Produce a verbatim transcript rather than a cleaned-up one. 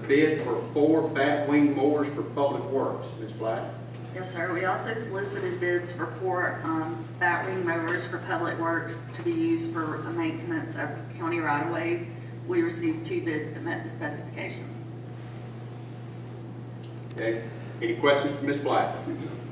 bid for four batwing mowers for public works. Miz Black? Yes, sir. We also solicited bids for four um, batwing mowers for public works to be used for maintenance of county right-of-ways. We received two bids that met the specifications. Okay. Any questions for Miz Black?